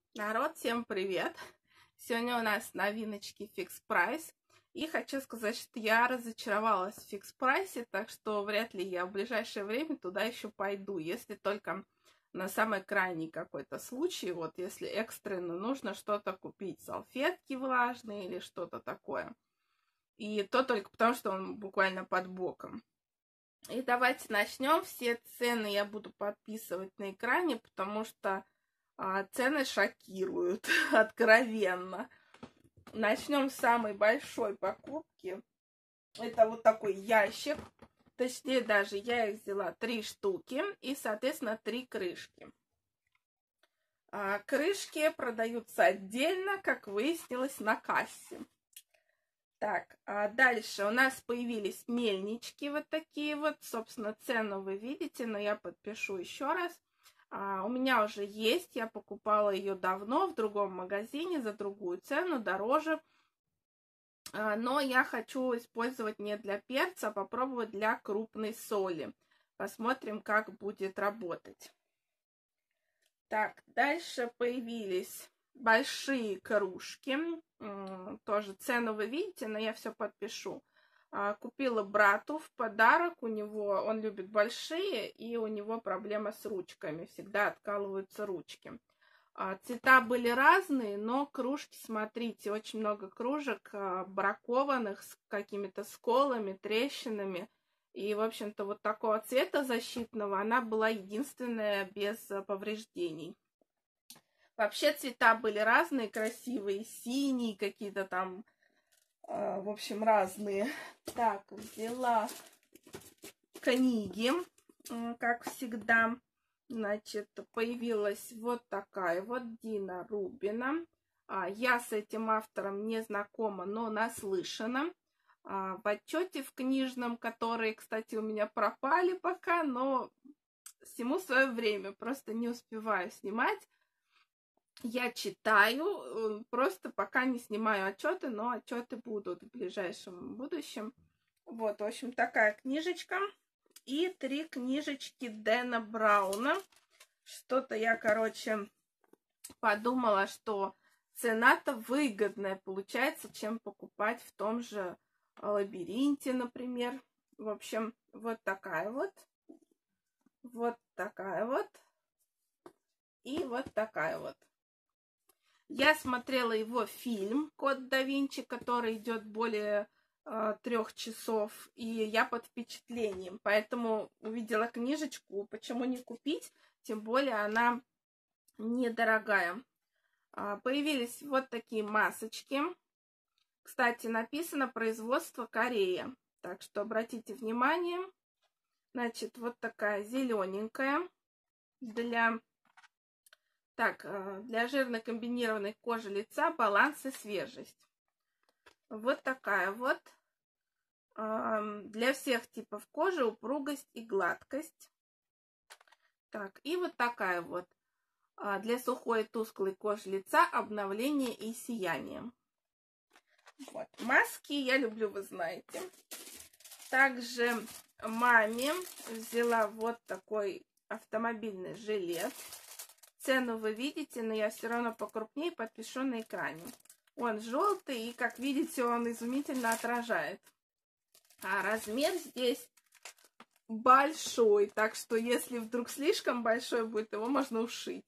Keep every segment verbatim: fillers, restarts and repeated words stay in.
Народ, всем привет! Сегодня у нас новиночки Fix Price. И хочу сказать, что я разочаровалась в Fix Price, так что вряд ли я в ближайшее время туда еще пойду, если только на самый крайний какой-то случай, вот если экстренно нужно что-то купить, салфетки влажные или что-то такое. И то только потому, что он буквально под боком. И давайте начнем. Все цены я буду подписывать на экране, потому что а, цены шокируют откровенно. Начнем с самой большой покупки. Это вот такой ящик. Точнее, даже я их взяла три штуки и, соответственно, три крышки. А, крышки продаются отдельно, как выяснилось, на кассе. Так, а дальше у нас появились мельнички вот такие вот. Собственно, цену вы видите, но я подпишу еще раз. А, у меня уже есть, я покупала ее давно в другом магазине за другую цену, дороже. А, но я хочу использовать не для перца, а попробовать для крупной соли. Посмотрим, как будет работать. Так, дальше появились большие кружки. Тоже цену вы видите, но я все подпишу. Купила брату в подарок. У него, он любит большие, и у него проблема с ручками. Всегда откалываются ручки. Цвета были разные, но кружки, смотрите, очень много кружек бракованных с какими-то сколами, трещинами. И, в общем-то, вот такого цвета защитного она была единственная без повреждений. Вообще цвета были разные, красивые, синие какие-то там, э, в общем, разные. Так, взяла книги, э, как всегда. Значит, появилась вот такая вот Дина Рубина. А, я с этим автором не знакома, но наслышана. А, в отчете в книжном, которые, кстати, у меня пропали пока, но всему свое время, просто не успеваю снимать. Я читаю, просто пока не снимаю отчеты, но отчеты будут в ближайшем будущем. Вот, в общем, такая книжечка. И три книжечки Дэна Брауна. Что-то я, короче, подумала, что цена-то выгодная получается, чем покупать в том же Лабиринте, например. В общем, вот такая вот. Вот такая вот. И вот такая вот. Я смотрела его фильм «Код да Винчи», который идет более э, трех часов, и я под впечатлением. Поэтому увидела книжечку, почему не купить, тем более она недорогая. А, появились вот такие масочки. Кстати, написано «Производство Корея». Так что обратите внимание. Значит, вот такая зелененькая для... Так, для жирной комбинированной кожи лица баланс и свежесть. Вот такая вот. Для всех типов кожи упругость и гладкость. Так, и вот такая вот. Для сухой и тусклой кожи лица обновление и сияние. Вот. Маски я люблю, вы знаете. Также маме взяла вот такой автомобильный жилет. Цену вы видите, но я все равно покрупнее подпишу на экране. Он желтый, и, как видите, он изумительно отражает. А размер здесь большой, так что если вдруг слишком большой будет, его можно ушить.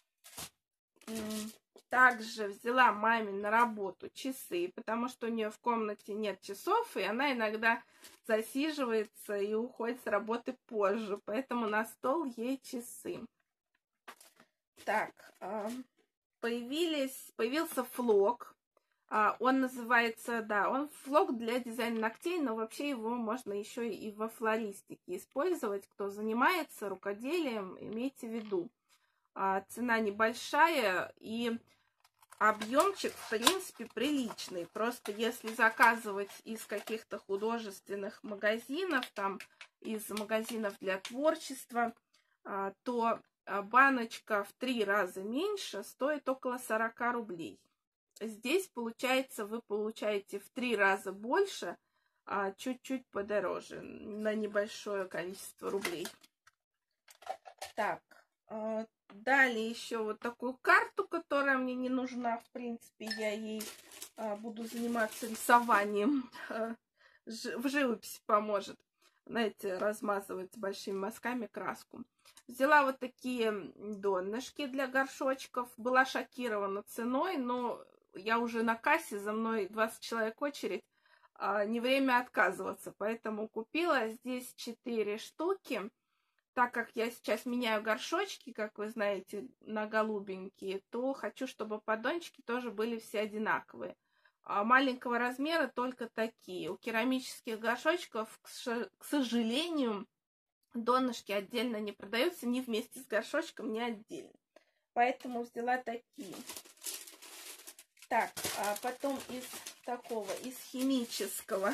Также взяла маме на работу часы, потому что у нее в комнате нет часов, и она иногда засиживается и уходит с работы позже, поэтому на стол ей часы. Так, появились, появился флок. Он называется, да, он флок для дизайна ногтей, но вообще его можно еще и во флористике использовать. Кто занимается рукоделием, имейте в виду. Цена небольшая и объемчик, в принципе, приличный. Просто если заказывать из каких-то художественных магазинов, там, из магазинов для творчества, то баночка в три раза меньше стоит около сорока рублей. Здесь, получается, вы получаете в три раза больше, а чуть-чуть подороже, на небольшое количество рублей. Так, Дали еще вот такую карту, которая мне не нужна. В принципе, я ей а, буду заниматься рисованием. А, в живописи поможет. Знаете, размазывать большими мазками краску. Взяла вот такие донышки для горшочков. Была шокирована ценой, но я уже на кассе, за мной двадцать человек очередь. А, не время отказываться, поэтому купила. Здесь четыре штуки. Так как я сейчас меняю горшочки, как вы знаете, на голубенькие, то хочу, чтобы поддончики тоже были все одинаковые. А маленького размера только такие. У керамических горшочков, к сожалению, донышки отдельно не продаются, ни вместе с горшочком, ни отдельно. Поэтому взяла такие. Так, а потом из такого, из химического...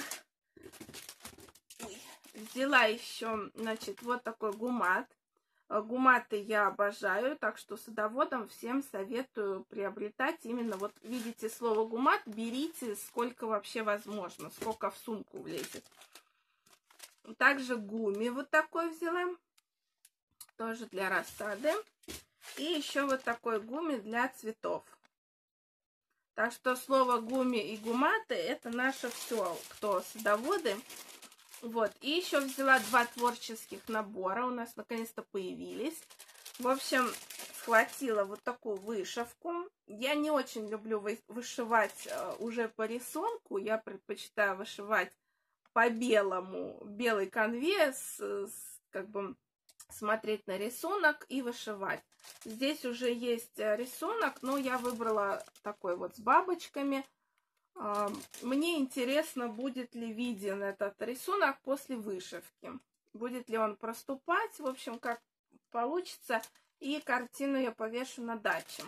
Взяла еще, значит, вот такой гумат. Гуматы я обожаю, так что садоводам всем советую приобретать. Именно вот видите слово гумат, берите сколько вообще возможно, сколько в сумку влезет. Также гуми вот такой взяла, тоже для рассады. И еще вот такой гуми для цветов. Так что слово гуми и гуматы это наше все, кто садоводы. Вот, и еще взяла два творческих набора, у нас наконец-то появились. В общем, схватила вот такую вышивку. Я не очень люблю вышивать уже по рисунку, я предпочитаю вышивать по белому, белой конве, с, с, как бы смотреть на рисунок и вышивать. Здесь уже есть рисунок, но я выбрала такой вот с бабочками. Мне интересно, будет ли виден этот рисунок после вышивки. Будет ли он проступать, в общем, как получится. И картину я повешу на даче.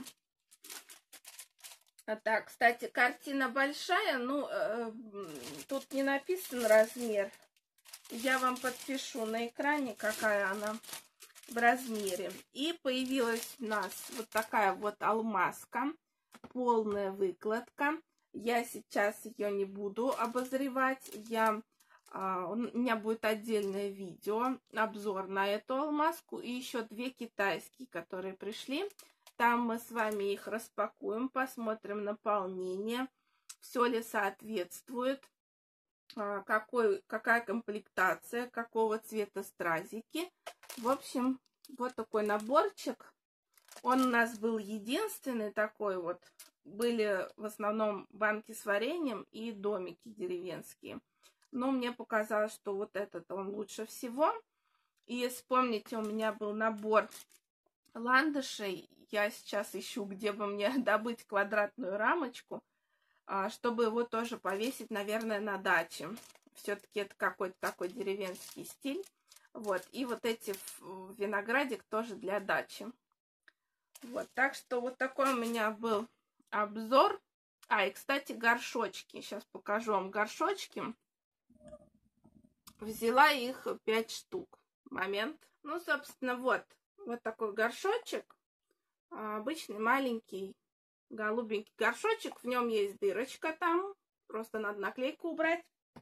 Так, кстати, картина большая, ну, э, тут не написан размер. Я вам подпишу на экране, какая она в размере. И появилась у нас вот такая вот алмазка, полная выкладка. Я сейчас ее не буду обозревать. Я, а, у меня будет отдельное видео, обзор на эту алмазку. И еще две китайские, которые пришли. Там мы с вами их распакуем, посмотрим наполнение. Все ли соответствует, а, какой, какая комплектация, какого цвета стразики. В общем, вот такой наборчик. Он у нас был единственный такой вот. Были в основном банки с вареньем и домики деревенские. Но мне показалось, что вот этот он лучше всего. И вспомните, у меня был набор ландышей. Я сейчас ищу, где бы мне добыть квадратную рамочку, чтобы его тоже повесить, наверное, на даче. Все-таки это какой-то такой деревенский стиль. Вот. И вот эти виноградик тоже для дачи. Вот. Так что вот такой у меня был обзор. А, и, кстати, горшочки. Сейчас покажу вам горшочки. Взяла их пять штук. Момент. Ну, собственно, вот. Вот такой горшочек. Обычный маленький голубенький горшочек. В нем есть дырочка там. Просто надо наклейку убрать.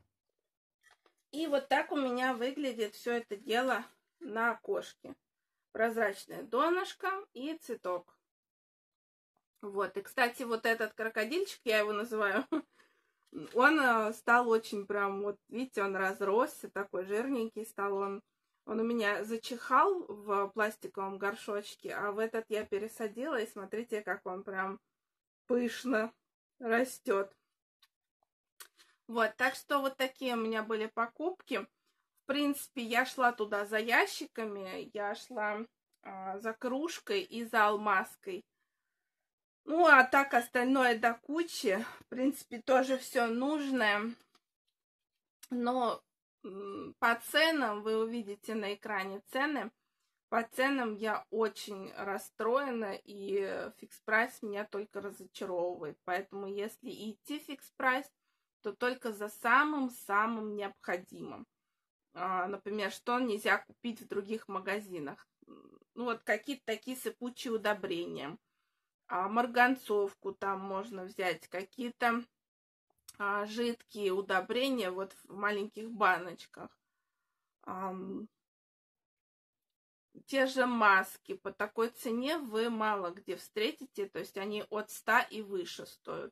И вот так у меня выглядит все это дело на окошке. Прозрачное донышко и цветок. Вот, и, кстати, вот этот крокодильчик, я его называю, он стал очень прям, вот, видите, он разросся, такой жирненький стал он. Он у меня зачихал в пластиковом горшочке, а в этот я пересадила, и смотрите, как он прям пышно растет. Вот, так что вот такие у меня были покупки. В принципе, я шла туда за ящиками, я шла а, за кружкой и за алмазкой. Ну, а так остальное до кучи. В принципе, тоже все нужное. Но по ценам, вы увидите на экране цены, по ценам я очень расстроена, и фикс-прайс меня только разочаровывает. Поэтому, если идти фикс-прайс, то только за самым-самым необходимым. Например, что нельзя купить в других магазинах. Ну, вот какие-то такие сыпучие удобрения. А марганцовку там можно взять, какие-то а, жидкие удобрения вот в маленьких баночках. А, те же маски по такой цене вы мало где встретите, то есть они от ста и выше стоят.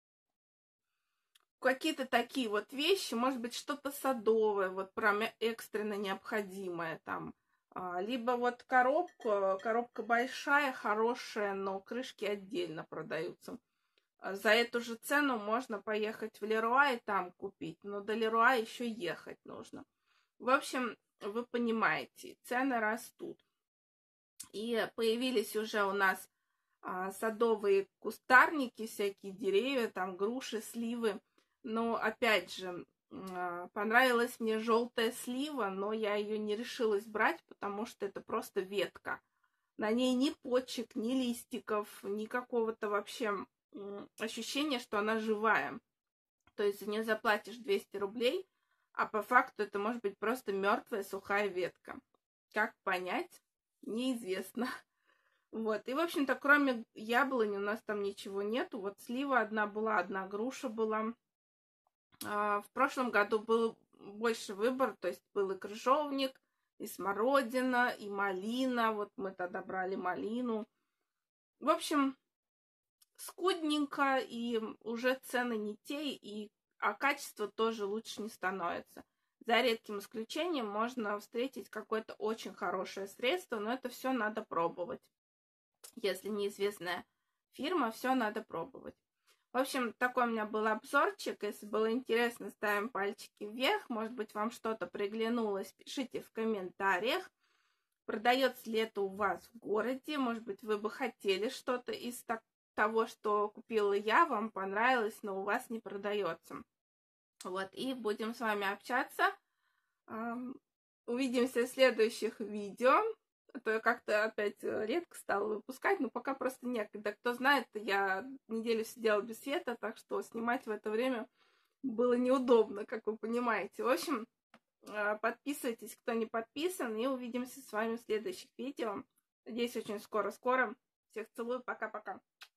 Какие-то такие вот вещи, может быть, что-то садовое, вот прям экстренно необходимое там. Либо вот коробка, коробка большая, хорошая, но крышки отдельно продаются. За эту же цену можно поехать в Леруа и там купить, но до Леруа еще ехать нужно. В общем, вы понимаете, цены растут. И появились уже у нас а, садовые кустарники, всякие деревья, там груши, сливы. Но опять же, а, понравилась мне желтая слива, но я ее не решилась брать, потому что это просто ветка. На ней ни почек, ни листиков, ни какого-то вообще ощущения, что она живая. То есть за нее заплатишь двести рублей, а по факту это может быть просто мертвая сухая ветка. Как понять? Неизвестно. Вот. И, в общем-то, кроме яблони у нас там ничего нету. Вот слива одна была, одна груша была. А, в прошлом году был больше выбор, то есть был и крыжовник, и смородина, и малина. Вот мы тогда брали малину. В общем, скудненько, и уже цены не те, и, а качество тоже лучше не становится. За редким исключением можно встретить какое-то очень хорошее средство, но это все надо пробовать. Если неизвестная фирма, все надо пробовать. В общем, такой у меня был обзорчик. Если было интересно, ставим пальчики вверх. Может быть, вам что-то приглянулось, пишите в комментариях. Продается ли это у вас в городе? Может быть, вы бы хотели что-то из того, что купила я, вам понравилось, но у вас не продается. Вот, и будем с вами общаться. Увидимся в следующих видео. А то я как-то опять редко стала выпускать, но пока просто некогда. Кто знает, я неделю сидела без света, так что снимать в это время было неудобно, как вы понимаете. В общем, подписывайтесь, кто не подписан, и увидимся с вами в следующих видео. Надеюсь, очень скоро-скоро. Всех целую, пока-пока.